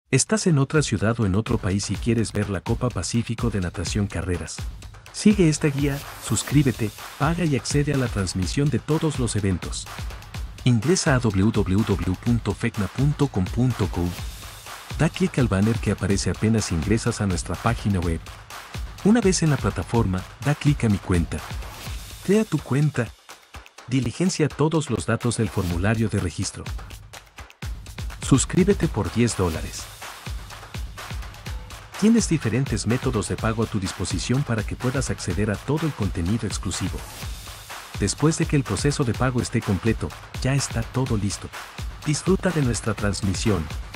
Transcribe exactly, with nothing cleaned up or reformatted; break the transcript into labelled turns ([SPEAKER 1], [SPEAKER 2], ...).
[SPEAKER 1] Estás en otra ciudad o en otro país y quieres ver la Copa Pacífico de Natación Carreras. Sigue esta guía, suscríbete, paga y accede a la transmisión de todos los eventos. Ingresa a w w w punto fecna punto com punto co. Da clic al banner que aparece apenas ingresas a nuestra página web. Una vez en la plataforma, da clic a mi cuenta. Crea tu cuenta. Diligencia todos los datos del formulario de registro. Suscríbete por diez dólares. Tienes diferentes métodos de pago a tu disposición para que puedas acceder a todo el contenido exclusivo. Después de que el proceso de pago esté completo, ya está todo listo. Disfruta de nuestra transmisión.